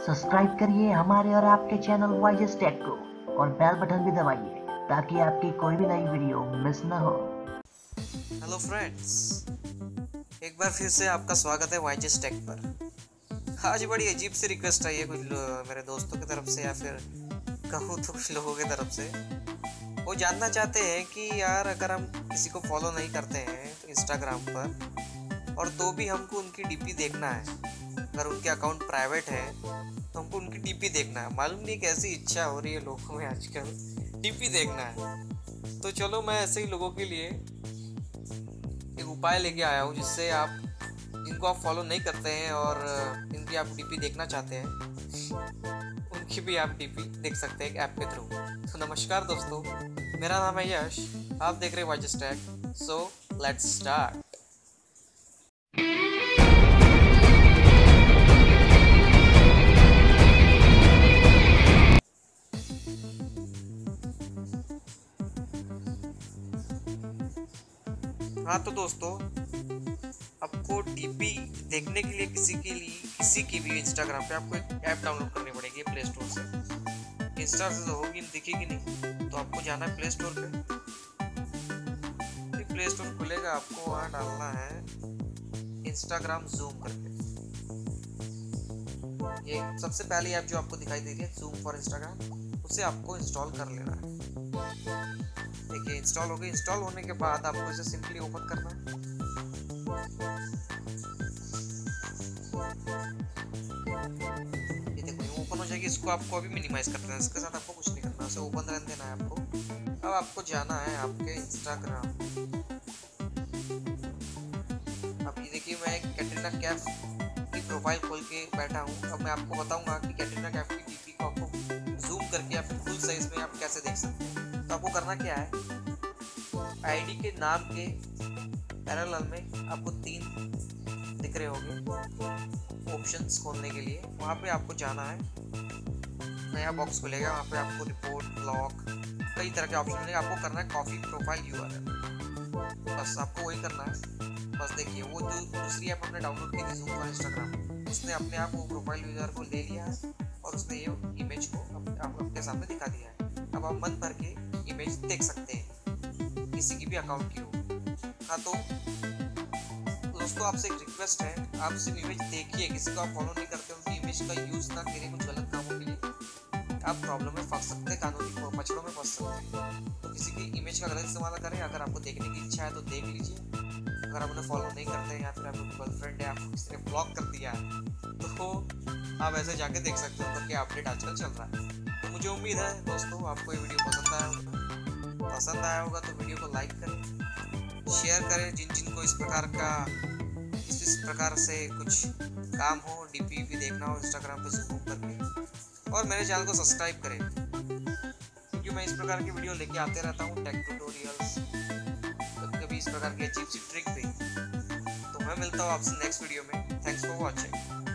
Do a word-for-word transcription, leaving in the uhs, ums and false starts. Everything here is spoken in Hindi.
सब्सक्राइब करिए हमारे और आपके चैनल वाइजेस टेक को और बेल बटन भी दबाइए ताकि आपकी कोई भी नई वीडियो मिस ना हो। हेलो फ्रेंड्स, एक बार फिर से आपका स्वागत है वाइजेस टेक पर। आज बड़ी अजीब सी रिक्वेस्ट आई है कुछ मेरे दोस्तों की तरफ से, या फिर कहूँ तो कुछ लोगों की तरफ से। वो जानना चाहते हैं कि यार अगर हम किसी को फॉलो नहीं करते हैं तो इंस्टाग्राम पर, और तो भी हमको उनकी डीपी देखना है, अगर उनके अकाउंट प्राइवेट है तो हमको उनकी डीपी देखना है। मालूम नहीं कैसी इच्छा हो रही है लोगों में आजकल, डीपी देखना है। तो चलो मैं ऐसे ही लोगों के लिए एक उपाय लेके आया हूँ, जिससे आप जिनको आप फॉलो नहीं करते हैं और जिनकी आप डीपी देखना चाहते हैं, उनकी भी आप डीपी देख सकते हैं एक ऐप के थ्रू। तो नमस्कार दोस्तों, मेरा नाम है यश, आप देख रहे हैं Wises Tech. So let's start. हाँ तो दोस्तों, आपको डीपी देखने के लिए किसी के लिए किसी की भी इंस्टाग्राम पे आपको एक ऐप डाउनलोड करनी पड़ेगी प्ले स्टोर से। इंस्टा से तो होगी दिखेगी नहीं, तो आपको जाना है प्ले स्टोर पे। प्ले स्टोर खुलेगा, आपको वहाँ डालना है इंस्टाग्राम जूम करके। ये सबसे पहली ऐप जो आपको दिखाई दे रही है जूम फॉर इंस्टाग्राम, उसे आपको इंस्टॉल कर लेना है। देखिए इंस्टॉल हो गई। इंस्टॉल होने के बाद आपको इसे सिंपली ओपन करना है। ये देखो ओपन हो जाएगी। इसको आपको अभी मिनिमाइज कर देना है, इसके साथ आपको कुछ नहीं करना, उसे ओपन रहने देना है आपको। अब आपको जाना है आपके इंस्टाग्राम। अब ये देखिए मैं कैटरीना कैफ की प्रोफाइल खोल के बैठा हूँ। अब मैं आपको बताऊंगा कि कैटरीना कैफ की डीपी को आपको जूम करके या फिर फुल साइज में आप कैसे देख सकते हैं। तो आपको करना क्या है, आईडी के नाम के पैरेलल में आपको तीन दिख रहे होंगे ऑप्शंस खोलने के लिए। वहाँ पे आपको जाना है, नया बॉक्स खुलेगा। वहाँ पे आपको रिपोर्ट, ब्लॉक, कई तरह के ऑप्शन मिलेंगे। आपको करना है कॉपी प्रोफाइल यूआरएल, बस आपको वही करना है। बस देखिए वो जो दूसरी ऐप हमने डाउनलोड की थी जूम फॉर इंस्टाग्राम, उसने अपने आप वो प्रोफाइल यूजर को ले लिया है और उसने ये इमेज को आपके सामने दिखा दिया है। अब आप मन भर के इमेज देख सकते हैं, किसी की भी अकाउंट की हो। हाँ तो दोस्तों आपसे एक रिक्वेस्ट है, आप सिर्फ इमेज देखिए, किसी को आप फॉलो नहीं करते, उनकी इमेज का यूज ना करिए कुछ गलत कामों के लिए। आप प्रॉब्लम में फंस सकते हैं, कानूनी पचड़ों में फंस सकते हैं। तो किसी की इमेज का गलत इस्तेमाल करें। अगर आपको देखने की इच्छा है तो देख लीजिए। अगर आप उन्हें फॉलो नहीं करते हैं या फिर आपकी गर्लफ्रेंड है, आपको किसी ने ब्लॉक कर दिया है, तो आप ऐसे जाके देख सकते हो क्या अपडेट आजकल चल रहा है। तो मुझे उम्मीद है दोस्तों आपको ये वीडियो पसंद आया होगा। पसंद आया होगा तो वीडियो को लाइक करें, शेयर करें जिन जिन को इस प्रकार का इस इस प्रकार से कुछ काम हो, डीपी भी देखना हो इंस्टाग्राम पे जूम करके, और मेरे चैनल को सब्सक्राइब करें, क्योंकि मैं इस प्रकार की वीडियो लेके आते रहता हूँ, टेक ट्यूटोरियल्स, कभी कभी इस प्रकार की अजीब सी ट्रिक भी। तो मैं मिलता हूँ आपसे नेक्स्ट वीडियो में। Thanks for watching.